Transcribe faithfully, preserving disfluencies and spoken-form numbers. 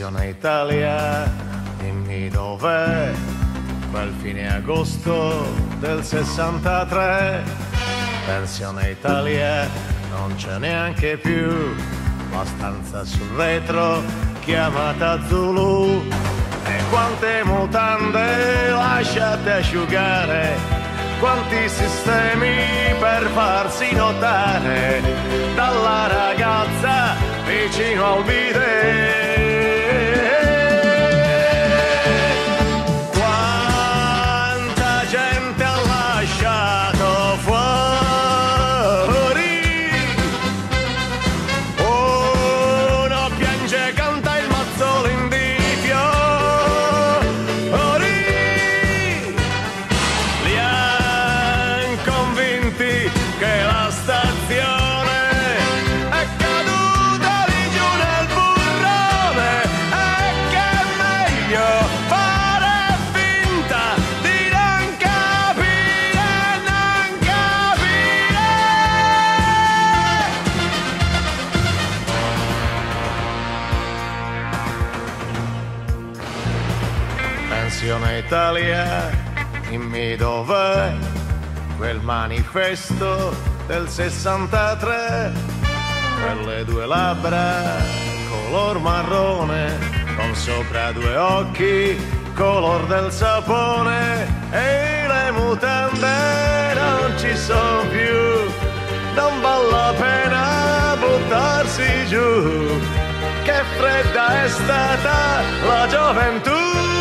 Pensione Italia, dimmi dov'è quel fine agosto del sessantatré. Pensione Italia, non c'è neanche più la stanza sul retro chiamata Zulu. E quante mutande lasciate asciugare, quanti sistemi per farsi notare dalla ragazza vicino al bidet. Quanta gente ha lasciato fuori, uno piange, canta il mazzolin di fiori, li han convinti che la stazione è caduta lì giù nel burrone e che è meglio fare finta di non capire, non capire. Pensione Italia, dimmi dov'è quel manifesto del sessantatré, quelle due labbra color marrone con sopra due occhi color del sapone, e le mutande non ci sono più, non vale la pena buttarsi giù, che fredda è stata la gioventù.